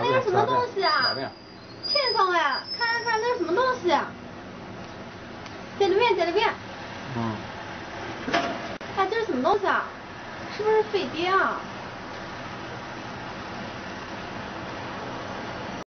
那是什么东西啊？天上哎，看那是什么东西啊？在里面。哎，这是什么东西啊？是不是飞碟啊？